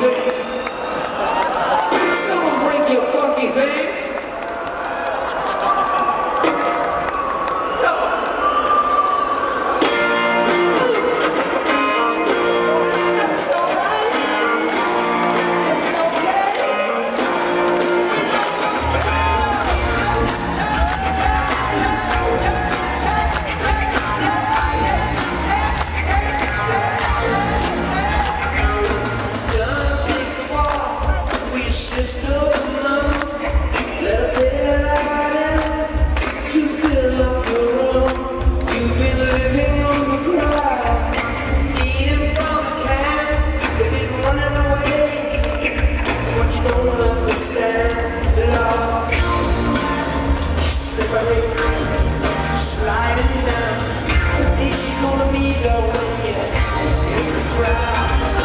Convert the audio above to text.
thing. Someone break your funky thing. Sister of love, let her get out and you fill up your room. You've been living on the ground, eating from a can, they've been running away. What you don't understand, love, slippery, sliding down. Is she gonna be there when you're in the crowd?